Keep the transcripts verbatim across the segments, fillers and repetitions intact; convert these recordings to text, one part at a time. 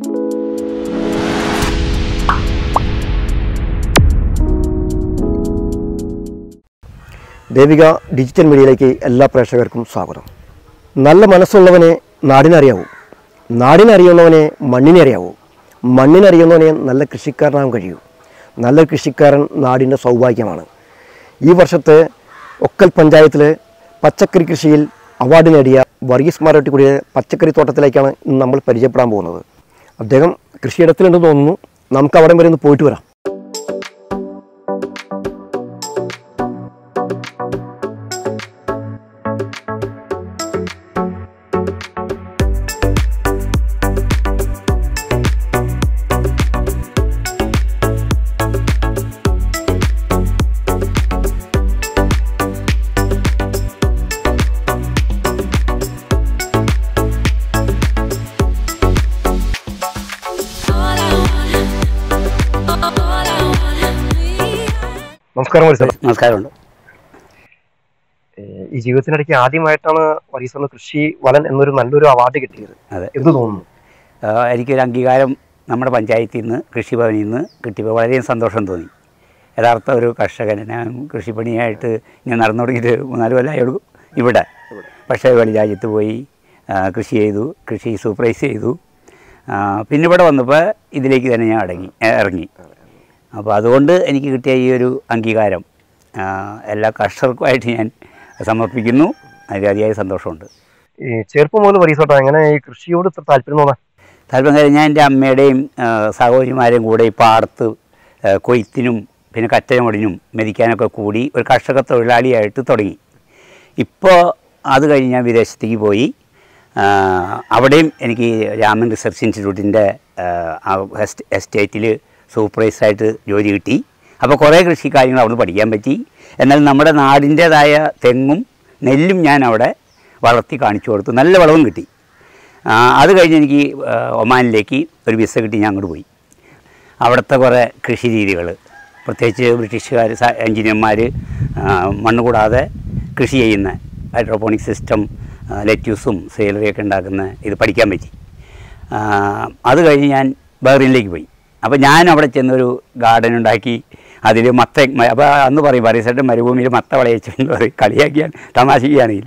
Devika digital മീഡിയയിലേക്ക് എല്ലാ പ്രേക്ഷകർക്കും സ്വാഗതം. നല്ല മനസ്സുള്ളവനെ നാടിനറിയാവൂ, നാടിനറിയുന്നവനെ മണ്ണിനെ അറിയാവൂ, മണ്ണിനറിയുന്നവനെ നല്ല കൃഷിക്കാരനാകാൻ കഴിയൂ. നല്ല കൃഷിക്കാരൻ നാടിൻ്റെ സൗഭാഗ്യമാണ്. ഈ വർഷത്തെ ഒക്കൽ പഞ്ചായത്തിൽ പച്ചക്കറി കൃഷിയിൽ അവാർഡ് നേടിയ വർഗീസ് മാരോട്ടിക്കുടിയുടെ പച്ചക്കറി തോട്ടത്തിലേക്കാണ് ഇന്ന് നമ്മൾ പരിചയപ്പെടാൻ പോകുന്നത്. അദ്ദേഹം കൃഷിയിടത്തിലുണ്ടെന്ന് തോന്നുന്നു. നമുക്ക് അവിടെ വരെ ഒന്ന് പോയിട്ട് വരാം. നമസ്കാരം വർഷത. നമസ്കാരമുണ്ട്. ഈ ജീവിതത്തിനിടയ്ക്ക് ആദ്യമായിട്ടാണ് വർഗീസ് കൃഷി വലൻ എന്നൊരു നല്ലൊരു അവാർഡ് കിട്ടിയത്. അതെ, എന്ത് തോന്നുന്നു? എനിക്കൊരു അംഗീകാരം നമ്മുടെ പഞ്ചായത്തിൽ നിന്ന് കൃഷിഭവനിൽ നിന്ന് കിട്ടിയപ്പോൾ വളരെയും സന്തോഷം തോന്നി. യഥാർത്ഥ ഒരു കർഷകന് ഞാൻ കൃഷിപ്പണിയായിട്ട് ഞാൻ നടന്നു തുടങ്ങിയിട്ട് മൂന്നാല് കൊല്ലമായുള്ളൂ ഇവിടെ. പക്ഷേ വെളി രാജ്യത്ത് പോയി കൃഷി ചെയ്തു, കൃഷി സൂപ്പർവൈസ് ചെയ്തു. പിന്നെ ഇവിടെ വന്നപ്പോൾ ഇതിലേക്ക് തന്നെ ഞാൻ അടങ്ങി ഇറങ്ങി. അപ്പോൾ അതുകൊണ്ട് എനിക്ക് കിട്ടിയ ഈ ഒരു അംഗീകാരം എല്ലാ കർഷകർക്കുമായിട്ട് ഞാൻ സമർപ്പിക്കുന്നു. അതിൽ അതിയായ സന്തോഷമുണ്ട്. ഈ ചെറുപ്പം മുതൽ വർഗീസ് എങ്ങനെ ഈ കൃഷിയോട് താല്പര്യം തോന്നാൻ താല്പര്യം കഴിഞ്ഞാൽ ഞാൻ എൻ്റെ അമ്മയുടെയും സഹോദരിമാരെയും കൂടെ ഈ പാടത്ത് കൊയ്ത്തിനും പിന്നെ കറ്റമൊടിനും മെതിക്കാനൊക്കെ കൂടി ഒരു കർഷക തൊഴിലാളിയായിട്ട് തുടങ്ങി. ഇപ്പോൾ അത് കഴിഞ്ഞ് ഞാൻ വിദേശത്തേക്ക് പോയി. അവിടെയും എനിക്ക് രാമൻ റിസർച്ച് ഇൻസ്റ്റിറ്റ്യൂട്ടിൻ്റെ എസ്റ്റേറ്റിൽ സൂപ്പർവൈസറായിട്ട് ജോലി കിട്ടി. അപ്പോൾ കുറേ കൃഷി കാര്യങ്ങൾ അവിടെ നിന്ന് പഠിക്കാൻ പറ്റി. എന്നാൽ നമ്മുടെ നാടിൻ്റേതായ തെങ്ങും നെല്ലും ഞാൻ അവിടെ വളർത്തി കാണിച്ചു കൊടുത്തു. നല്ല വളവും കിട്ടി. അത് കഴിഞ്ഞ് എനിക്ക് ഒമാനിലേക്ക് ഒരു വിസ കിട്ടി. ഞാൻ അങ്ങോട്ട് പോയി. അവിടുത്തെ കുറേ കൃഷി രീതികൾ, പ്രത്യേകിച്ച് ബ്രിട്ടീഷുകാർ എൻജിനീയർമാർ മണ്ണ് കൂടാതെ കൃഷി ചെയ്യുന്ന ഹൈഡ്രോപോണിക് സിസ്റ്റം, ലെറ്റ്യൂസും സെയിലറിയൊക്കെ ഉണ്ടാക്കുന്ന ഇത് പഠിക്കാൻ പറ്റി. അത് കഴിഞ്ഞ് ഞാൻ ബഹ്റിനിലേക്ക് പോയി. അപ്പോൾ ഞാൻ അവിടെ ചെന്നൊരു ഗാർഡൻ ഉണ്ടാക്കി. അതിൽ മത്ത, അപ്പോൾ അന്ന് പറയും പരിസരത്തെ മരുഭൂമിയിൽ മത്ത വിളയിച്ചെന്ന് പറയും, കളിയാക്കിയാണ് തമാശിക്കുകയാണെങ്കിൽ.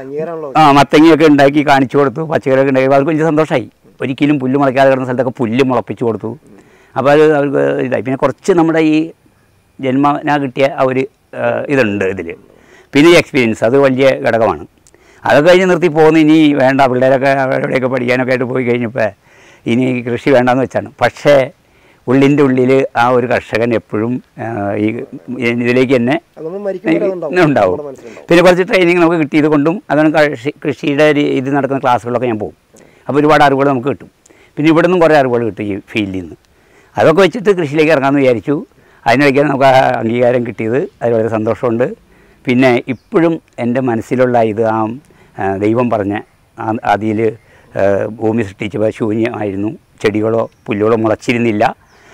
ആ മത്തങ്ങയൊക്കെ ഉണ്ടാക്കി കാണിച്ചു കൊടുത്തു, പച്ചക്കറിയൊക്കെ ഉണ്ടാക്കി. അത് വലിയ സന്തോഷമായി. ഒരിക്കലും പുല്ല് മുളയ്ക്കാതെ കിടന്ന സ്ഥലത്തൊക്കെ പുല്ല് മുളപ്പിച്ചു കൊടുത്തു. അപ്പോൾ അത് അവർക്ക് ഇതായി. പിന്നെ കുറച്ച് നമ്മുടെ ഈ ജന്മന കിട്ടിയ ആ ഒരു ഇതുണ്ട് ഇതിൽ. പിന്നെ ഈ എക്സ്പീരിയൻസ് അത് വലിയ ഘടകമാണ്. അതൊക്കെ കഴിഞ്ഞ് നിർത്തി പോകുന്നു. ഇനി വേണ്ട, പിള്ളേരൊക്കെ എവിടെയൊക്കെ പഠിക്കാനൊക്കെ ആയിട്ട് പോയി കഴിഞ്ഞപ്പോൾ ഇനി കൃഷി വേണ്ടെന്ന് വെച്ചാണ്. പക്ഷേ ഉള്ളിൻ്റെ ഉള്ളിൽ ആ ഒരു കർഷകൻ എപ്പോഴും ഈ ഇതിലേക്ക് തന്നെ ഉണ്ടാവും. പിന്നെ കുറച്ച് ട്രെയിനിങ് നമുക്ക് കിട്ടിയത് കൊണ്ടും അതാണ് കൃഷി കൃഷിയുടെ ഇത് നടക്കുന്ന ക്ലാസ്സുകളൊക്കെ ഞാൻ പോകും. അപ്പോൾ ഒരുപാട് അറിവുകൾ നമുക്ക് കിട്ടും. പിന്നെ ഇവിടെ നിന്നും കുറേ അറിവുകൾ കിട്ടും ഈ ഫീൽഡിൽ നിന്ന്. അതൊക്കെ വെച്ചിട്ട് കൃഷിയിലേക്ക് ഇറങ്ങാമെന്ന് വിചാരിച്ചു. അതിനിടയ്ക്കാണ് നമുക്ക് ആ അംഗീകാരം കിട്ടിയത്. അതിൽ വളരെ സന്തോഷമുണ്ട്. പിന്നെ ഇപ്പോഴും എൻ്റെ മനസ്സിലുള്ള ഇത് ആ ദൈവം പറഞ്ഞ അതിൽ ഭൂമി സൃഷ്ടിച്ചപ്പോൾ ശൂന്യമായിരുന്നു, ചെടികളോ പുല്ലുകളോ മുളച്ചിരുന്നില്ല.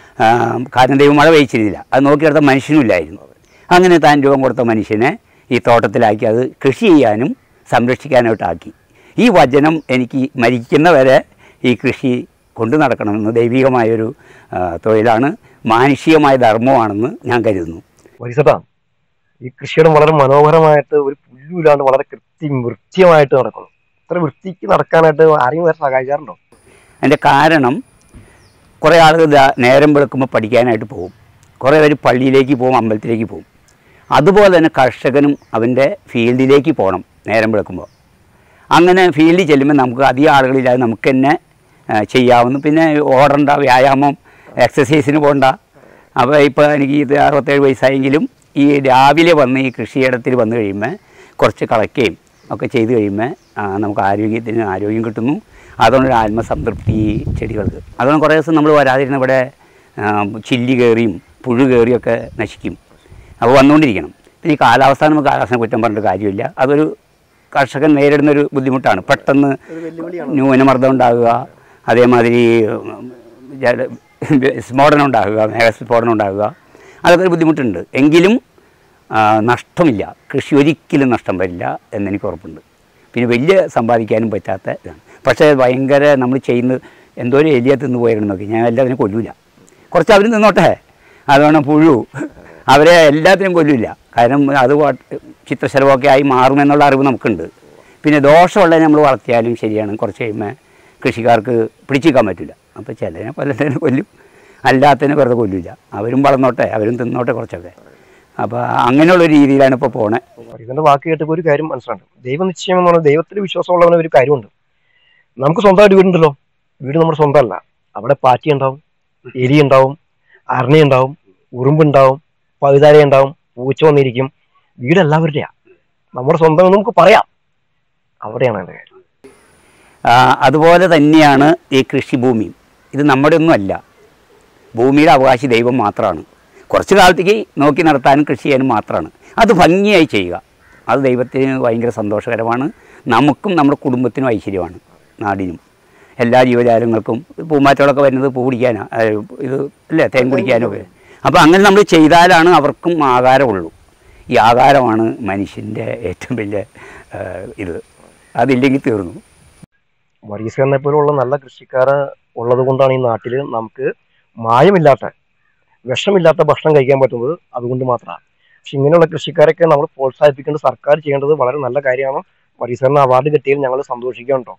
കാരണം ദൈവം മഴ പെയ്ച്ചിരുന്നില്ല. അത് നോക്കിയെടുത്ത മനുഷ്യനുമില്ലായിരുന്നു. അങ്ങനെ താൻ രൂപം കൊടുത്ത മനുഷ്യനെ ഈ തോട്ടത്തിലാക്കി അത് കൃഷി ചെയ്യാനും സംരക്ഷിക്കാനായിട്ടാക്കി. ഈ വചനം എനിക്ക് മരിക്കുന്നവരെ ഈ കൃഷി കൊണ്ടു നടക്കണമെന്ന് ദൈവികമായൊരു തൊഴിലാണ്, മാനുഷികമായ ധർമ്മമാണെന്ന് ഞാൻ കരുതുന്നു. വർഗീസ്, ഈ കൃഷിയുടെ വളരെ മനോഹരമായിട്ട് ഒരു പുല്ലുമില്ലാണ്ട് വളരെ കൃത്യം വൃത്തിയായിട്ട് നടക്കണം. ഇത്ര വൃത്തിക്ക് നടക്കാനായിട്ട് ആരെങ്കിലും വേറെ സഹായിക്കാറുണ്ടോ? അതിൻ്റെ കാരണം കുറേ ആളുകൾ നേരം വെളുക്കുമ്പോൾ പഠിക്കാനായിട്ട് പോകും, കുറേ പേര് പള്ളിയിലേക്ക് പോകും, അമ്പലത്തിലേക്ക് പോകും. അതുപോലെ തന്നെ കർഷകനും അവൻ്റെ ഫീൽഡിലേക്ക് പോകണം നേരം വെളുക്കുമ്പോൾ. അങ്ങനെ ഫീൽഡിൽ ചെല്ലുമ്പോൾ നമുക്ക് അധികം ആളുകളില്ലാതെ നമുക്ക് തന്നെ ചെയ്യാവുന്നു. പിന്നെ ഓടണ്ട, വ്യായാമം എക്സസൈസിന് പോകണ്ട. അപ്പോൾ ഇപ്പോൾ എനിക്ക് ഇത് അറുപത്തേഴ് വയസ്സായെങ്കിലും ഈ രാവിലെ വന്ന് ഈ കൃഷിയിടത്തിൽ വന്നു കഴിയുമ്പോൾ കുറച്ച് കളയ്ക്കുകയും ഒക്കെ ചെയ്ത് കഴിയുമ്പോൾ നമുക്ക് ആരോഗ്യത്തിന് ആരോഗ്യം കിട്ടുന്നു. അതുകൊണ്ടൊരു ആത്മസംതൃപ്തി ചെടികൾക്ക്. അതുകൊണ്ട് കുറേ ദിവസം നമ്മൾ വരാതിരുന്ന ഇവിടെ ചില്ലി കയറിയും പുഴു കയറിയൊക്കെ നശിക്കും. അപ്പോൾ വന്നുകൊണ്ടിരിക്കണം. പിന്നെ ഈ കാലാവസ്ഥ നമുക്ക് കാലാവസ്ഥ കുറ്റം പറഞ്ഞിട്ട് കാര്യമില്ല. അതൊരു കർഷകൻ നേരിടുന്നൊരു ബുദ്ധിമുട്ടാണ്. പെട്ടെന്ന് ന്യൂനമർദ്ദം ഉണ്ടാകുക, അതേമാതിരി സ്ഫോടനം ഉണ്ടാകുക, മേഘസ്ഫോടനം ഉണ്ടാകുക, അതൊക്കെ ഒരു ബുദ്ധിമുട്ടുണ്ട്. എങ്കിലും നഷ്ടമില്ല, കൃഷി ഒരിക്കലും നഷ്ടം വരില്ല എന്നെനിക്ക് ഉറപ്പുണ്ട്. പിന്നെ വലിയ സമ്പാദിക്കാനും പറ്റാത്ത ഇതാണ്. പക്ഷേ ഭയങ്കര നമ്മൾ ചെയ്യുന്ന എന്തോ ഒരു എലിയ തിന്ന് പോയിരുന്നു നോക്കി. ഞാൻ എല്ലാത്തിനും കൊല്ലില്ല, കുറച്ച് അവർ നിന്നോട്ടെ, അതുകൊണ്ട് പുഴു അവരെ എല്ലാത്തിനും കൊല്ലില്ല. കാരണം അത് ചിത്രശലഭമൊക്കെ ആയി മാറുമെന്നുള്ള അറിവ് നമുക്കുണ്ട്. പിന്നെ ദോഷമുള്ളതിനെ നമ്മൾ വളർത്തിയാലും ശരിയാണ്, കുറച്ച് കഴിയുമ്പോൾ കൃഷിക്കാർക്ക് പിടിച്ചിരിക്കാൻ പറ്റില്ല. അപ്പോൾ ചിലതിനെ കൊല്ലത്തിനെ കൊല്ലും, അല്ലാത്തതിനെ വെറുതെ കൊല്ലില്ല. അവരും വളർന്നോട്ടെ, അവരും തിന്നോട്ടെ കുറച്ചൊക്കെ. അപ്പോൾ അങ്ങനെയുള്ള രീതിയിലാണ് ഇപ്പോൾ പോണേ. ഇതിൻ്റെ വാക്ക് കേട്ടപ്പോൾ ഒരു കാര്യം മനസ്സിലാണ്. ദൈവനിശ്ചയം എന്ന് പറഞ്ഞാൽ ദൈവത്തിൽ വിശ്വാസമുള്ളവന് ഒരു കാര്യമുണ്ട്. നമുക്ക് സ്വന്തമായിട്ട് വീടുണ്ടല്ലോ, വീട് നമ്മുടെ സ്വന്തമല്ല. അവിടെ പാറ്റി ഉണ്ടാവും, എലി ഉണ്ടാവും, അരണ ഉണ്ടാവും, ഉറുമ്പുണ്ടാവും, പഴുതാര ഉണ്ടാവും, പൂച്ച വന്നിരിക്കും. വീട് എല്ലാവരുടെയാണ്, നമ്മുടെ സ്വന്തം നമുക്ക് പറയാം. അവിടെയാണ് എൻ്റെ കാര്യം. അതുപോലെ തന്നെയാണ് ഈ കൃഷിഭൂമി. ഇത് നമ്മുടെ ഒന്നും അല്ല, ഭൂമിയുടെ അവകാശി ദൈവം മാത്രമാണ്. കുറച്ച് കാലത്തേക്ക് നോക്കി നടത്താനും കൃഷി ചെയ്യാനും മാത്രമാണ്. അത് ഭംഗിയായി ചെയ്യുക, അത് ദൈവത്തിന് ഭയങ്കര സന്തോഷകരമാണ്. നമുക്കും നമ്മുടെ കുടുംബത്തിനും ഐശ്വര്യമാണ്, നാടിനും എല്ലാ ജീവജാലങ്ങൾക്കും. പൂമാറ്റകളൊക്കെ വരുന്നത് പൂ കുടിക്കാനാണ്, ഇത് അല്ലേ, തേൻ കുടിക്കാനൊക്കെ. അപ്പോൾ അങ്ങനെ നമ്മൾ ചെയ്താലാണ് അവർക്കും ആഹാരമുള്ളൂ. ഈ ആഹാരമാണ് മനുഷ്യൻ്റെ ഏറ്റവും വലിയ ഇത്. അതില്ലെങ്കിൽ തീർന്നു. വർഗീസിനെ പോലുള്ള നല്ല കൃഷിക്കാർ ഉള്ളത് കൊണ്ടാണ് ഈ നാട്ടിൽ നമുക്ക് മായമില്ലാത്ത, വിഷമില്ലാത്ത ഭക്ഷണം കഴിക്കാൻ പറ്റുന്നത്. അതുകൊണ്ട് മാത്രമാണ്. പക്ഷെ ഇങ്ങനെയുള്ള കൃഷിക്കാരൊക്കെ നമ്മൾ പ്രോത്സാഹിപ്പിക്കേണ്ടത് സർക്കാർ ചെയ്യേണ്ടത് വളരെ നല്ല കാര്യമാണ്. വർഗീസിന് അവാർഡ് കിട്ടിയതിൽ ഞങ്ങൾ സന്തോഷിക്കുന്നുണ്ടോ.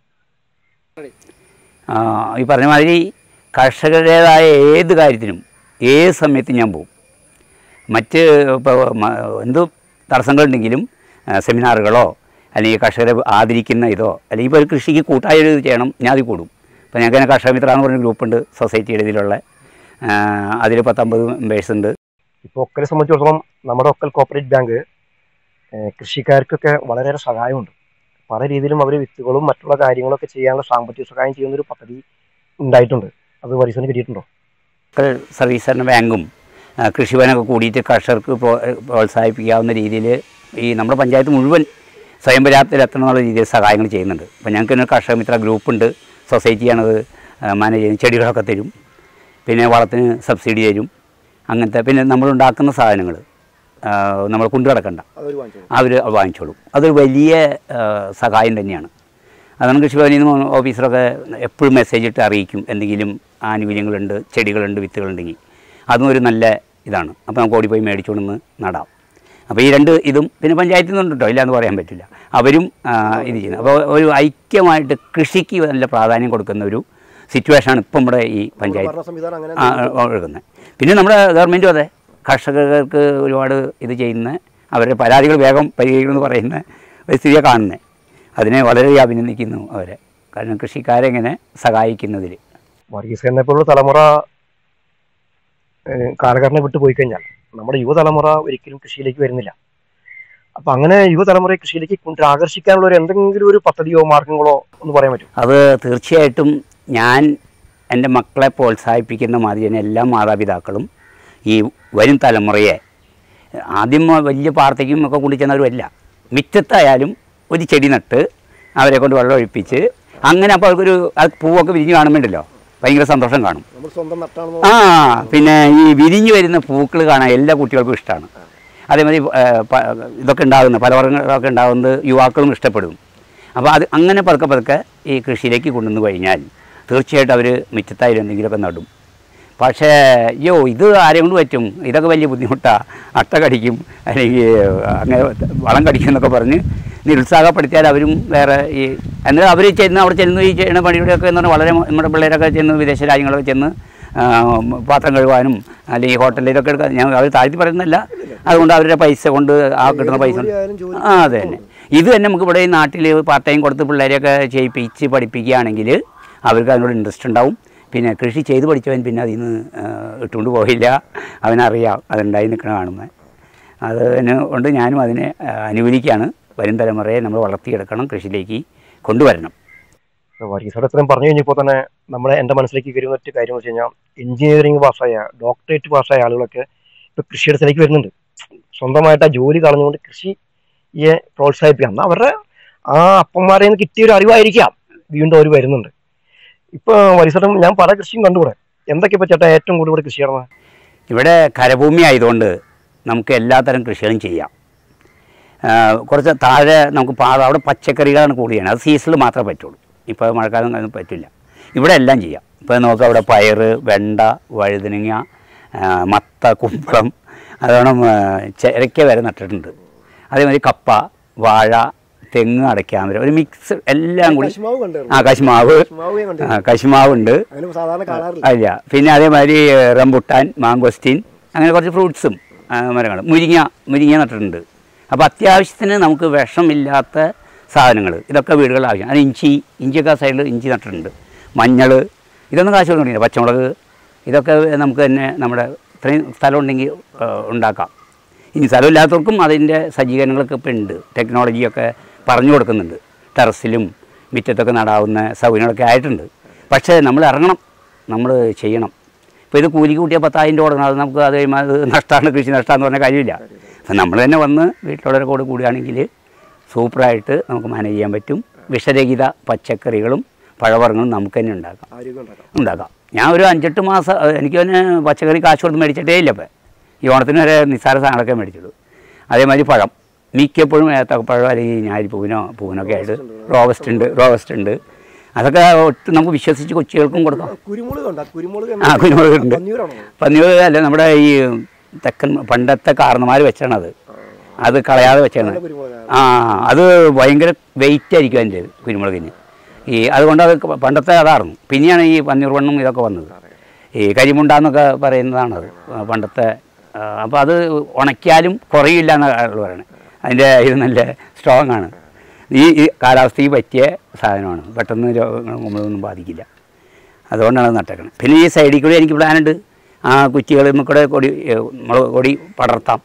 ഈ പറഞ്ഞ മാതിരി കർഷകരുടേതായ ഏത് കാര്യത്തിനും ഏത് സമയത്തും ഞാൻ പോകും. മറ്റ് ഇപ്പോൾ എന്ത് തടസ്സങ്ങളുണ്ടെങ്കിലും സെമിനാറുകളോ അല്ലെങ്കിൽ കർഷകരെ ആദരിക്കുന്ന ഇതോ അല്ലെങ്കിൽ ഇപ്പോൾ ഒരു കൃഷിക്ക് കൂട്ടായ ഒരു ചെയ്യണം, ഞാൻ അതിൽ കൂടും. ഇപ്പോൾ ഞങ്ങൾക്ക് തന്നെ കർഷക മിത്ര എന്ന് പറഞ്ഞ ഗ്രൂപ്പുണ്ട് സൊസൈറ്റിയുടെ ഇതിലുള്ള, അതിൽ പത്തൊമ്പത് മെമ്പേഴ്സ് ഉണ്ട്. ഇപ്പോൾ ഒക്കലെ സംബന്ധിച്ചിടത്തോളം നമ്മുടെ ഒക്കൽ കോപ്പറേറ്റീവ് ബാങ്ക് കൃഷിക്കാർക്കൊക്കെ വളരെയേറെ സഹായമുണ്ട്. പല രീതിയിലും അവർ വിത്തുകളും മറ്റുള്ള കാര്യങ്ങളൊക്കെ ചെയ്യാനുള്ള സാമ്പത്തിക സഹായം ചെയ്യുന്നൊരു പദ്ധതി ഉണ്ടായിട്ടുണ്ട്. അത് വർഗീസിന് കിട്ടിയിട്ടുണ്ടോ? ഒക്കൽ സർവീസ് സഹകരണ ബാങ്കും കൃഷിഭവനൊക്കെ കൂടിയിട്ട് കർഷകർക്ക് പ്രോത്സാഹിപ്പിക്കാവുന്ന രീതിയിൽ ഈ നമ്മുടെ പഞ്ചായത്ത് മുഴുവൻ സ്വയം പര്യാപ്തത്തിലെത്തണം എന്നുള്ള രീതിയിൽ സഹായങ്ങൾ ചെയ്യുന്നുണ്ട്. അപ്പോൾ ഞങ്ങൾക്ക് തന്നെ കർഷക മിത്ര ഗ്രൂപ്പുണ്ട്, സൊസൈറ്റിയാണത് മാനേജ് ചെയ്യുന്നത്. ചെടികളൊക്കെ തരും, പിന്നെ വളത്തിന് സബ്സിഡി തരും, അങ്ങനത്തെ. പിന്നെ നമ്മളുണ്ടാക്കുന്ന സാധനങ്ങൾ നമ്മൾ കൊണ്ടു കിടക്കണ്ട, അവർ വാങ്ങിച്ചോളും. അതൊരു വലിയ സഹായം തന്നെയാണ്. അതാണ് കൃഷിഭവനിൽ നിന്ന് ഓഫീസറൊക്കെ എപ്പോഴും മെസ്സേജ് ഇട്ട് അറിയിക്കും എന്തെങ്കിലും ആനുകൂല്യങ്ങളുണ്ട്, ചെടികളുണ്ട്, വിത്തുകളുണ്ടെങ്കിൽ. അതും ഒരു നല്ല ഇതാണ്. അപ്പോൾ നമുക്ക് ഓടിപ്പോയി മേടിച്ചുകൊണ്ടെന്ന് നടാം. അപ്പോൾ ഈ രണ്ട് ഇതും പിന്നെ പഞ്ചായത്തിൽ നിന്നുണ്ട് കേട്ടോ, ഇല്ലയെന്ന് പറയാൻ പറ്റില്ല. അവരും ഇത് ചെയ്യുന്നത്. അപ്പോൾ ഒരു ഐക്യമായിട്ട് കൃഷിക്ക് നല്ല പ്രാധാന്യം കൊടുക്കുന്ന ഒരു സിറ്റുവേഷനാണ് ഇപ്പം നമ്മുടെ ഈ പഞ്ചായത്ത് ഒഴുകുന്നത്. പിന്നെ നമ്മുടെ ഗവൺമെൻറ്റും അതെ, കർഷകർക്ക് ഒരുപാട് ഇത് ചെയ്യുന്ന, അവരുടെ പരാതികൾ വേഗം പരിഹരിക്കണമെന്ന് പറയുന്ന ഒരു സ്ഥിതിയെ കാണുന്നത്. അതിനെ വളരെ അഭിനന്ദിക്കുന്നു അവരെ, കാരണം കൃഷിക്കാരെങ്ങനെ സഹായിക്കുന്നതിൽ. വർഗീസിനെ പോലുള്ള തലമുറ കാലഘട്ടനെ വിട്ടു പോയി കഴിഞ്ഞാൽ നമ്മുടെ യുവതലമുറ ഒരിക്കലും കൃഷിയിലേക്ക് വരുന്നില്ല. അപ്പം അങ്ങനെ യുവതലമുറയെ കൃഷിയിലേക്ക് കൊണ്ട് ആകർഷിക്കാനുള്ള ഒരു എന്തെങ്കിലും ഒരു പദ്ധതിയോ മാർഗങ്ങളോ ഒന്ന് പറയാൻ പറ്റും? അത് തീർച്ചയായിട്ടും ഞാൻ എൻ്റെ മക്കളെ പ്രോത്സാഹിപ്പിക്കുന്ന മാതിരി തന്നെ എല്ലാ മാതാപിതാക്കളും ഈ വരും തലമുറയെ ആദ്യം വലിയ പാർത്തേക്കും ഒക്കെ കൊണ്ടു ചെന്നവരുമല്ല, മിറ്റത്തായാലും ഒരു ചെടി നട്ട് അവരെ കൊണ്ട് വെള്ളം ഒഴിപ്പിച്ച് അങ്ങനെ. അപ്പോൾ അവർക്കൊരു അത് പൂവൊക്കെ വിരിഞ്ഞ് കാണുമ്പോണ്ടല്ലോ ഭയങ്കര സന്തോഷം കാണും. ആ പിന്നെ ഈ വിരിഞ്ഞു വരുന്ന പൂക്കൾ കാണാൻ എല്ലാ കുട്ടികൾക്കും ഇഷ്ടമാണ്. അതേമാതിരി ഇതൊക്കെ ഉണ്ടാകുന്ന പലവർഗ്ഗങ്ങളൊക്കെ ഉണ്ടാകുന്നത് യുവാക്കളും ഇഷ്ടപ്പെടും. അപ്പോൾ അത് അങ്ങനെ പതുക്കെ പതുക്കെ ഈ കൃഷിയിലേക്ക് കൊണ്ടുവന്ന് കഴിഞ്ഞാൽ തീർച്ചയായിട്ടും അവർ മിറ്റത്തായാലും എന്തെങ്കിലുമൊക്കെ നടും. പക്ഷേ അയ്യോ ഇത് ആരെയും കൊണ്ട് പറ്റും, ഇതൊക്കെ വലിയ ബുദ്ധിമുട്ടാണ്, അട്ട കടിക്കും അല്ലെങ്കിൽ അങ്ങനെ വളം കടിക്കും എന്നൊക്കെ പറഞ്ഞ് നിരുത്സാഹപ്പെടുത്തിയാൽ അവരും വേറെ ഈ എന്നാൽ അവർ ചെന്ന് അവിടെ ചെന്ന് ഈ ചെയ്യുന്ന പണിയുടെയൊക്കെ എന്ന് പറഞ്ഞാൽ വളരെ നമ്മുടെ പിള്ളേരൊക്കെ ചെന്ന് വിദേശ രാജ്യങ്ങളൊക്കെ ചെന്ന് പാത്രം കഴുകാനും അല്ലെങ്കിൽ ഹോട്ടലിലൊക്കെ എടുക്കാൻ ഞാൻ അവർ താഴ്ത്തി പറയുന്നതല്ല. അതുകൊണ്ട് അവരുടെ പൈസ കൊണ്ട് ആ കിട്ടുന്ന പൈസ ആ അത് തന്നെ. ഇത് തന്നെ നമുക്ക് ഇവിടെ ഈ നാട്ടിൽ പാർട്ട് ടൈം കൊടുത്ത് പിള്ളേരെയൊക്കെ ചെയ്യിപ്പിച്ച് പഠിപ്പിക്കുകയാണെങ്കിൽ അവർക്ക് അതിനോട് ഇൻട്രസ്റ്റ് ഉണ്ടാവും. പിന്നെ കൃഷി ചെയ്ത് പഠിച്ചവൻ പിന്നെ അതിൽ നിന്ന് ഇട്ടുകൊണ്ട് പോയില്ല, അവനറിയാം അതുണ്ടായി നിൽക്കണ കാണുന്നത്. അതിനെ കൊണ്ട് ഞാനും അതിനെ അനുകൂലിക്കുകയാണ്. വരും തലമുറയെ നമ്മൾ വളർത്തിയെടുക്കണം, കൃഷിയിലേക്ക് കൊണ്ടുവരണം. വർഗീസ് ഇത്രയും പറഞ്ഞു കഴിഞ്ഞപ്പോൾ തന്നെ നമ്മളെ എൻ്റെ മനസ്സിലേക്ക് കയറുന്ന ഒറ്റ കാര്യം എന്ന് വെച്ച് കഴിഞ്ഞാൽ എഞ്ചിനീയറിംഗ് പാസ്സായ ഡോക്ടറേറ്റ് പാസ്സായ ആളുകളൊക്കെ ഇപ്പോൾ കൃഷിയിടത്തിലേക്ക് വരുന്നുണ്ട്. സ്വന്തമായിട്ട് ആ ജോലി കളഞ്ഞുകൊണ്ട് കൃഷിയെ പ്രോത്സാഹിപ്പിക്കാം. എന്നാൽ അവരുടെ ആ അപ്പന്മാരെ നിന്ന് കിട്ടിയൊരു അറിവായിരിക്കാം വീണ്ടും അവർ വരുന്നുണ്ട്. ഇപ്പോൾ വർഗീസ് ഞാൻ പല കൃഷിയും കണ്ടുകൂടെ, എന്തൊക്കെ ഇപ്പോൾ ചേട്ടാ ഏറ്റവും കൂടുതൽ ഇവിടെ കൃഷി നടന്നത്? ഇവിടെ കരഭൂമി ആയതുകൊണ്ട് നമുക്ക് എല്ലാത്തരം കൃഷികളും ചെയ്യാം. കുറച്ച് താഴെ നമുക്ക് പാടം, അവിടെ പച്ചക്കറികളാണ് കൂടുതലാണ്, അത് സീസണിൽ മാത്രമേ പറ്റുള്ളൂ. ഇപ്പോൾ മഴക്കാലം പറ്റില്ല. ഇവിടെ എല്ലാം ചെയ്യാം. ഇപ്പോൾ നോക്കുക, അവിടെ പയർ, വെണ്ട, വഴുതനങ്ങ, മത്ത, കുമ്പളം, അതോണം ചിരക്ക വരെ നട്ടിട്ടുണ്ട്. അതേമാതിരി കപ്പ, വാഴ, തെങ്ങ്, അടയ്ക്കാമര, ഒരു മിക്സ് എല്ലാം കൂടി. ആ കശുമാവ്, ആ കശുമാവുണ്ട്. അല്ല, പിന്നെ അതേമാതിരി റംബുട്ടാൻ, മാങ്കോസ്റ്റീൻ, അങ്ങനെ കുറച്ച് ഫ്രൂട്ട്സും മരങ്ങൾ. മുരിങ്ങ മുരിങ്ങ നട്ടിട്ടുണ്ട്. അപ്പോൾ അത്യാവശ്യത്തിന് നമുക്ക് വിഷമില്ലാത്ത സാധനങ്ങൾ ഇതൊക്കെ വീടുകളിൽ ആവശ്യം. അത് ഇഞ്ചി ഇഞ്ചിയൊക്കെ സൈഡിൽ ഇഞ്ചി നട്ടിട്ടുണ്ട്. മഞ്ഞൾ, ഇതൊന്നും കാശ് കൊടുക്കുന്നില്ല. പച്ചമുളക്, ഇതൊക്കെ നമുക്ക് തന്നെ നമ്മുടെ ഇത്രയും സ്ഥലം ഉണ്ടെങ്കിൽ ഉണ്ടാക്കാം. ഇനി സ്ഥലമില്ലാത്തവർക്കും അതിൻ്റെ സജ്ജീകരണങ്ങളൊക്കെ ഇപ്പോൾ ഉണ്ട്. ടെക്നോളജിയൊക്കെ പറഞ്ഞു കൊടുക്കുന്നുണ്ട്. ടെറസിലും മുറ്റത്തൊക്കെ നടാവുന്ന സൗകര്യങ്ങളൊക്കെ ആയിട്ടുണ്ട്. പക്ഷേ നമ്മൾ ഇറങ്ങണം, നമ്മൾ ചെയ്യണം. ഇപ്പോൾ ഇത് കൂലിക്ക് കൂട്ടിയാൽ പത്തായിരം രൂപ കൊടുക്കണം. അത് നമുക്ക് അത് കഴിയുമ്പോൾ അത് നഷ്ടമാണ്, കൃഷി നഷ്ടമാണെന്ന് പറഞ്ഞ കാര്യമില്ല. അപ്പം നമ്മൾ തന്നെ വന്ന് വീട്ടിലുള്ളവരെ കൂടെ കൂടുകയാണെങ്കിൽ സൂപ്പറായിട്ട് നമുക്ക് മാനേജ് ചെയ്യാൻ പറ്റും. വിഷരഹിത പച്ചക്കറികളും പഴവർഗ്ഗങ്ങളും നമുക്ക് തന്നെ ഉണ്ടാക്കാം ഉണ്ടാക്കാം ഞാൻ ഒരു അഞ്ചെട്ട് മാസം എനിക്ക് തന്നെ പച്ചക്കറി കാശ് കൊടുത്ത് മേടിച്ചിട്ടേ ഇല്ല. ഇപ്പം ഈ ഓണത്തിന് വരെ നിസ്സാര സാധനങ്ങളൊക്കെ മേടിച്ചുള്ളൂ. അതേമാതിരി പഴം മിക്കപ്പോഴും ഏത്തപ്പഴം അല്ലെങ്കിൽ ഞാലിപ്പൂവിനോ പൂവിനൊക്കെ ആയിട്ട് റോബസ്റ്റ് ഉണ്ട് റോബസ്റ്റ് ഉണ്ട് അതൊക്കെ ഒട്ടും നമുക്ക് വിശ്വസിച്ച് കൊച്ചുകൾക്കും കൊടുക്കാം. ആ കുരുമുളക് ഉണ്ട്. പന്നിയൂർ അല്ല, നമ്മുടെ ഈ തെക്കൻ പണ്ടത്തെ കാരണന്മാർ വെച്ചാണ് അത് അത് കളയാതെ വെച്ചാണ്. ആ അത് ഭയങ്കര വെയിറ്റ് ആയിരിക്കും അതിൻ്റെ കുരുമുളകിന്. ഈ അതുകൊണ്ട് അത് പണ്ടത്തെ അതായിരുന്നു. പിന്നെയാണ് ഈ പന്നീർ വണ്ണും ഇതൊക്കെ വന്നത്. ഈ കരിമുണ്ടാന്നൊക്കെ പറയുന്നതാണത് പണ്ടത്തെ. അപ്പോൾ അത് ഉണക്കിയാലും കുറയില്ല എന്നാണ് പറയണത്. അതിൻ്റെ ഇത് നല്ല സ്ട്രോങ് ആണ്. ഈ ഈ കാലാവസ്ഥയ്ക്ക് പറ്റിയ സാധനമാണ്. പെട്ടെന്ന് രോഗങ്ങളും നമ്മളൊന്നും ബാധിക്കില്ല. അതുകൊണ്ടാണ് നട്ടേക്കണം. പിന്നെ ഈ സൈഡിൽ കൂടി എനിക്ക് പ്ലാനുണ്ട്. ആ കുറ്റികളിൽ കൂടെ കൊടി മുളക് കൊടി പടർത്താം,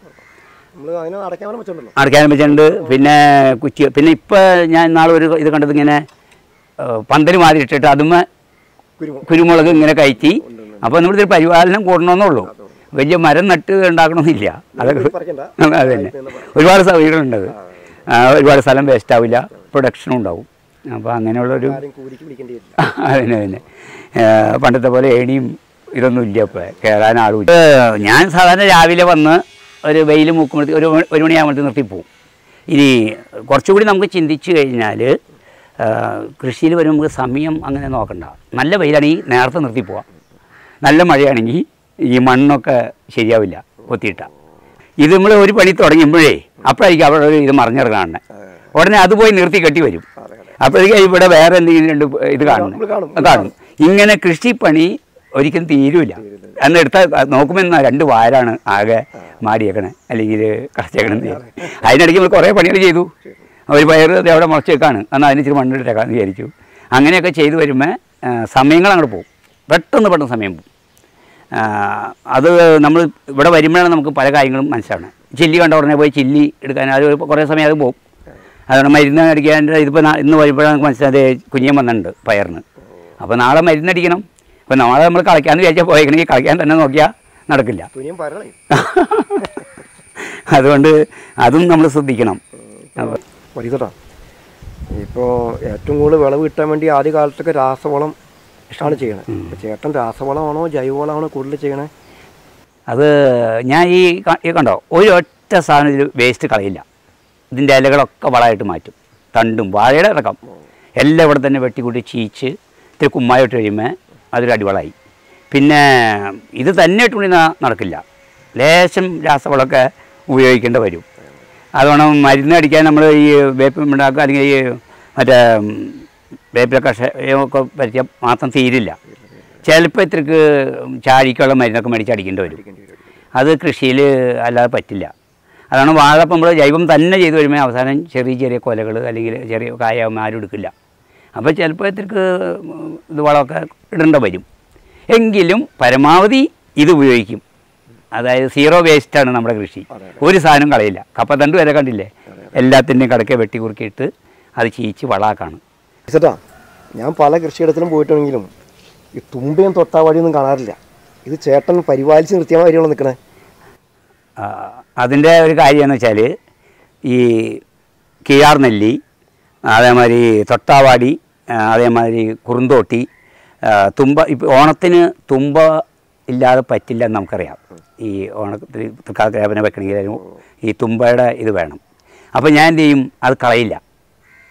അടയ്ക്കാനും വെച്ചിട്ടുണ്ട്. പിന്നെ കുറ്റി പിന്നെ ഇപ്പം ഞാൻ നാളെ ഒരു ഇത് കണ്ടത് ഇങ്ങനെ പന്തൽ മാറി ഇട്ടിട്ട് അതുമ്മ കുരുമുളക് ഇങ്ങനെ കയറ്റി. അപ്പോൾ നമ്മളിതിൽ പരിപാലനം കൂടണമെന്നുള്ളൂ. വലിയ മരം നട്ട് ഉണ്ടാക്കണമെന്നില്ല. അതൊക്കെ അതന്നെ ഒരുപാട് സൗകര്യങ്ങളുണ്ടത്. ഒരുപാട് സ്ഥലം വേസ്റ്റ് ആവില്ല, പ്രൊഡക്ഷനും ഉണ്ടാവും. അപ്പോൾ അങ്ങനെയുള്ളൊരു അതന്നെ തന്നെ പണ്ടത്തെ പോലെ ഏണിയും ഇതൊന്നും ഇല്ല. ഇപ്പോൾ കയറാൻ ആളും. ഞാൻ സാധാരണ രാവിലെ വന്ന് ഒരു വെയിൽ മൂക്കുമ്പോഴത്തേക്ക് ഒരു ഒരു മണിയാകുമ്പോഴത്തേക്ക് നിർത്തിപ്പോവും. ഇനി കുറച്ചുകൂടി നമുക്ക് ചിന്തിച്ച് കഴിഞ്ഞാൽ കൃഷിയിൽ വരുമ്പോൾ നമുക്ക് സമയം അങ്ങനെ നോക്കണ്ട. നല്ല വെയിലാണെങ്കിൽ നേരത്തെ നിർത്തിപ്പോവാം. നല്ല മഴയാണെങ്കിൽ ഈ മണ്ണൊക്കെ ശരിയാവില്ല കൊത്തിയിട്ട. ഇത് നമ്മൾ ഒരു പണി തുടങ്ങുമ്പോഴേ അപ്പോഴായിരിക്കും അവിടെ ഒരു ഇത് മറിഞ്ഞിറങ്ങാണെ. ഉടനെ അത് പോയി നിർത്തി കെട്ടി വരും. അപ്പോഴേക്കും ഇവിടെ വേറെ എന്തെങ്കിലും രണ്ട് ഇത് കാണുന്നു കാണും. ഇങ്ങനെ കൃഷിപ്പണി ഒരിക്കലും തീരുമില്ല. അന്ന് എടുത്താൽ നോക്കുമ്പോൾ എന്നാ രണ്ട് വാരാണ് ആകെ മാടിയേക്കണേ അല്ലെങ്കിൽ കളച്ചേക്കണമെന്ന്. അതിനിടയ്ക്ക് നമ്മൾ കുറേ പണികൾ ചെയ്തു. ഒരു പയർ അവിടെ മുളച്ചേക്കാണ്, എന്നാൽ അതിന് ഇച്ചിരി മണ്ണിട്ടേക്കാന്ന് വിചാരിച്ചു. അങ്ങനെയൊക്കെ ചെയ്തു വരുമ്പോൾ സമയങ്ങൾ അങ്ങോട്ട് പോകും. പെട്ടെന്ന് പെട്ടെന്ന് സമയം പോകും. അത് നമ്മൾ ഇവിടെ വരുമ്പോഴാണ് നമുക്ക് പല കാര്യങ്ങളും മനസ്സിലാവണം. ചില്ലി കണ്ട ഉടനെ പോയി ചില്ലി എടുക്കാൻ അത് കുറേ സമയം അത് പോകും. അതുകൊണ്ട് മരുന്ന് അടിക്കാൻ ഇതിപ്പോൾ ഇന്ന് വരുമ്പോഴാണ് നമുക്ക് മനസ്സിലായത് കുഞ്ഞൻ വന്നിട്ടുണ്ട് പയറിന്. അപ്പോൾ നാളെ മരുന്നടിക്കണം. അപ്പോൾ നാളെ നമ്മൾ കളിക്കാമെന്ന് വിചാരിച്ചാൽ പോയേക്കണമെങ്കിൽ കളിക്കാൻ തന്നെ നോക്കിയാൽ നടക്കില്ല. അതുകൊണ്ട് അതും നമ്മൾ ശ്രദ്ധിക്കണം. വരികട്ടാ ഇപ്പോൾ ഏറ്റവും കൂടുതൽ വിളവ് കിട്ടാൻ വേണ്ടി ആദ്യ കാലത്തൊക്കെ രാസവളം ആണ് ചെയ്യണത്. ചേട്ടൻ രാസവളമാണോ ജൈവവളമാണോ കൂടുതൽ ചെയ്യണേ? അത് ഞാൻ ഈ കണ്ടോ ഒരു ഒറ്റ സാധനം ഇതിൽ വേസ്റ്റ് കളയില്ല. ഇതിൻ്റെ ഇലകളൊക്കെ വളമായിട്ട് മാറ്റും. തണ്ടും വാഴയുടെ ഇറക്കാം എല്ലാം ഇവിടെ തന്നെ വെട്ടിക്കൂട്ടി ചീച്ച് ഇത്തിരി കുമ്മായിട്ട് കഴിയുമ്പോൾ അതൊരു അടിവളമായി. പിന്നെ ഇത് തന്നെ ഇട്ടുകൊണ്ട് നടക്കില്ല. ലേശം രാസവളമൊക്കെ ഉപയോഗിക്കേണ്ടി വരും. അതുകൊണ്ട് മരുന്ന് അടിക്കാൻ നമ്മൾ ഈ വേപ്പ് ഉണ്ടാക്കുക അല്ലെങ്കിൽ ഈ മറ്റേ വേപ്പില കഷായമൊക്കെ പറ്റിയാൽ മാത്രം തീരില്ല. ചിലപ്പോൾ ഇത്രക്ക് ചാഴിക്കുള്ള മരുന്നൊക്കെ മേടിച്ച് അടിക്കേണ്ടി വരും. അത് കൃഷിയിൽ അല്ലാതെ പറ്റില്ല. അതാണ് വാഴ ഇപ്പം നമ്മൾ ജൈവം തന്നെ ചെയ്ത് വരുമ്പോൾ അവസാനം ചെറിയ ചെറിയ കൊലകൾ അല്ലെങ്കിൽ ചെറിയ കായാവുമ്പോൾ ആരും എടുക്കില്ല. അപ്പോൾ ചിലപ്പോൾ ഇത്രക്ക് ഇത് വളമൊക്കെ ഇടേണ്ട വരും. എങ്കിലും പരമാവധി ഇത് ഉപയോഗിക്കും. അതായത് സീറോ വേസ്റ്റാണ് നമ്മുടെ കൃഷി. ഒരു സാധനം കളയില്ല. കപ്പത്തണ്ട് വരെ കണ്ടില്ലേ, എല്ലാത്തിൻ്റെയും കടക്കെ വെട്ടി കുറുക്കിയിട്ട് അത് ചീച്ച് വളമാക്കാണ്. ചേട്ടാ ഞാൻ പല കൃഷിയിടത്തിലും പോയിട്ടുണ്ടെങ്കിലും ഈ തുമ്പയും തൊട്ടാവാടിയൊന്നും കാണാറില്ല. ഇത് ചേട്ടൻ പരിപാലിച്ച് നിർത്തിയാൽ കാര്യമാണോ നിൽക്കണേ? അതിൻ്റെ ഒരു കാര്യമെന്ന് വെച്ചാൽ ഈ കിയാർ നെല്ലി, അതേമാതിരി തൊട്ടാവാടി, അതേമാതിരി കുറുന്തോട്ടി, തുമ്പ. ഇപ്പോൾ ഓണത്തിന് തുമ്പ ഇല്ലാതെ പറ്റില്ല എന്ന് നമുക്കറിയാം. ഈ ഓണത്തിന് തൃക്കാക്കരപ്പന വെക്കണമെങ്കിൽ ഈ തുമ്പയുടെ ഇത് വേണം. അപ്പോൾ ഞാൻ എന്ത് ചെയ്യും, അത് കളയില്ല.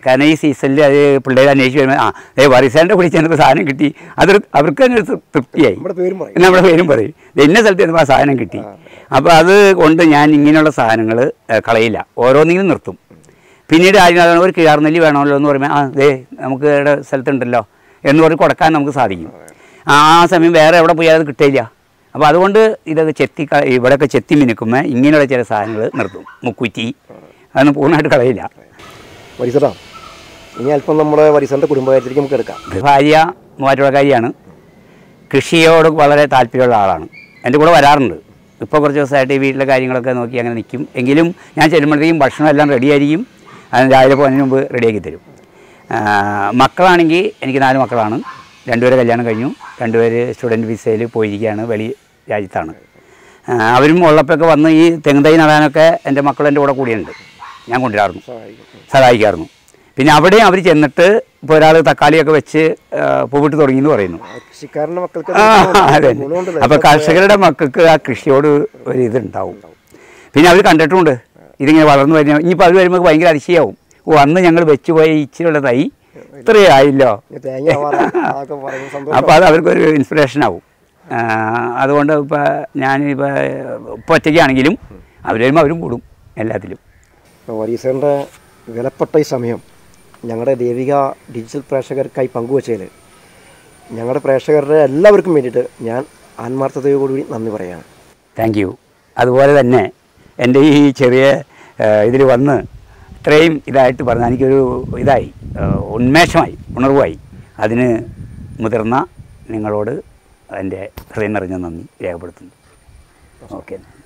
കാരണം ഈ സീസണിൽ അത് പിള്ളേർ അന്വേഷിച്ച് വരുമ്പോൾ ആ ഏ വറിസാൻ്റെ കൂടി ചെന്നപ്പോൾ സാധനം കിട്ടി അത് അവർക്ക് തന്നെ ഒരു തൃപ്തിയായി. നമ്മുടെ പേരും പറയും ഇന്ന സ്ഥലത്ത് ചെന്നപ്പോൾ ആ സാധനം കിട്ടി. അപ്പോൾ അത് കൊണ്ട് ഞാൻ ഇങ്ങനെയുള്ള സാധനങ്ങൾ കളയില്ല, ഓരോന്നെങ്കിലും നിർത്തും. പിന്നീട് ആരും ഒരു കിഴാർനെല്ലി വേണമല്ലോ എന്ന് പറയുമ്പോൾ ആ ദേ നമുക്ക് ഇവിടെ സ്ഥലത്തുണ്ടല്ലോ എന്ന് പറഞ്ഞ് കൊടുക്കാൻ നമുക്ക് സാധിക്കും. ആ സമയം വേറെ എവിടെ പോയാൽ അത് കിട്ടില്ല. അപ്പോൾ അതുകൊണ്ട് ഇതൊക്കെ ചെത്തി ഇവിടെയൊക്കെ ചെത്തി മിനുക്കുമ്പോൾ ഇങ്ങനെയുള്ള ചില സാധനങ്ങൾ നിർത്തും. മുക്കുറ്റി അതൊന്നും പൂർണ്ണമായിട്ട് കളയില്ല. വരിസടാ ഇനി അല്പം നമ്മുടെ വരിസൻ്റെ കുടുംബകാര്യത്തിലേക്ക് നമുക്ക് എടുക്കാം. ഭാര്യ മൂവാറ്റുപുഴക്കാരിയാണ്, കൃഷിയോട് വളരെ താല്പര്യമുള്ള ആളാണ്, എൻ്റെ കൂടെ വരാറുണ്ട്. ഇപ്പോൾ കുറച്ച് ദിവസമായിട്ട് ഈ വീട്ടിലെ കാര്യങ്ങളൊക്കെ നോക്കി അങ്ങനെ നിൽക്കും. എങ്കിലും ഞാൻ ചെല്ലുമ്പോഴത്തേക്കും ഭക്ഷണം എല്ലാം റെഡിയായിരിക്കും. അത് രാവിലെ പോകുന്നതിന് മുമ്പ് റെഡിയാക്കി തരും. മക്കളാണെങ്കിൽ എനിക്ക് നാല് മക്കളാണ്. രണ്ടുപേരെ കല്യാണം കഴിഞ്ഞു, രണ്ടുപേര് സ്റ്റുഡൻറ്റ് വിസയിൽ പോയിരിക്കുകയാണ്, വെളി രാജ്യത്താണ്. അവരും ഉള്ളപ്പോഴൊക്കെ വന്ന് ഈ തെങ്ങ് തൈ നടാനൊക്കെ എൻ്റെ മക്കൾ എൻ്റെ കൂടെ കൂടിയുണ്ട്, ഞാൻ കൊണ്ടുവരാറുന്നു, സഹായിക്കാറുന്നു. പിന്നെ അവിടെയും അവർ ചെന്നിട്ട് ഇപ്പോൾ ഒരാൾ തക്കാളിയൊക്കെ വെച്ച് പൂവിട്ട് തുടങ്ങി എന്ന് പറയുന്നു. അതെ, അപ്പോൾ കർഷകരുടെ മക്കൾക്ക് ആ കൃഷിയോട് ഒരു ഇതുണ്ടാവും. പിന്നെ അവർ കണ്ടിട്ടുമുണ്ട് ഇതിങ്ങനെ വളർന്നു വരുന്ന. ഇനിയിപ്പോൾ അത് വരുമ്പോൾ ഭയങ്കര അതിശയാവും, ഓ അന്ന് ഞങ്ങൾ വെച്ച് പോയ ഇച്ചിരിയുള്ള തൈ ഇത്രയായില്ലോ. അപ്പോൾ അത് അവർക്കൊരു ഇൻസ്പിറേഷനാവും. അതുകൊണ്ട് ഇപ്പോൾ ഞാനിപ്പോൾ ഇപ്പോൾ ഒറ്റയ്ക്കാണെങ്കിലും അവർ വരുമ്പോൾ അവരും കൂടും എല്ലാത്തിലും. വരീസേൻ്റെ വിലപ്പെട്ട ഈ സമയം ഞങ്ങളുടെ ദേവിക ഡിജിറ്റൽ പ്രേക്ഷകർക്കായി പങ്കുവച്ചതിൽ ഞങ്ങളുടെ പ്രേക്ഷകരുടെ എല്ലാവർക്കും വേണ്ടിയിട്ട് ഞാൻ ആത്മാർത്ഥതയോടുകൂടി നന്ദി പറയുകയാണ്. Thank you. അതുപോലെ തന്നെ എൻ്റെ ഈ ചെറിയ ഇതിൽ വന്ന് ഇത്രയും ഇതായിട്ട് പറഞ്ഞാൽ എനിക്കൊരു ഇതായി, ഉന്മേഷമായി, ഉണർവായി. അതിന് മുതിർന്ന നിങ്ങളോട് എൻ്റെ ഹൃദയം നിറഞ്ഞ നന്ദി രേഖപ്പെടുത്തുന്നു. ഓക്കെ.